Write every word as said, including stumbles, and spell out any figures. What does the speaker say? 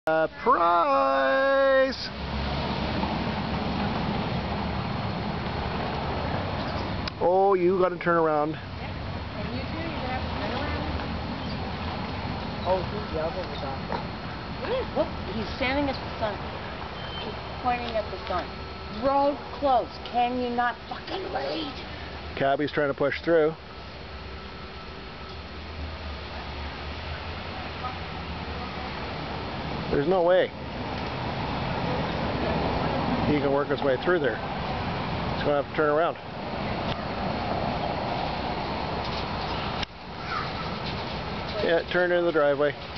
Uh, prize! Oh, you gotta turn around. Yeah. And you too, you're gonna have to turn around. Oh, he's yelled at the doctor. Yeah, look, he's standing at the sun. He's pointing at the sun. Road closed. Can you not fucking wait? Cabby's trying to push through. There's no way he can work his way through there. He's going to have to turn around. Yeah, turn into the driveway.